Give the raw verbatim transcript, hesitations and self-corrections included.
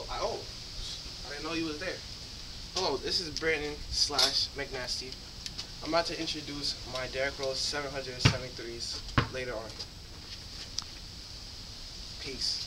Oh, I, oh, I didn't know you was there. Hello, this is Brandon slash McNasty. I'm about to introduce my Derrick Rose seven hundred seventy-threes later on. Peace.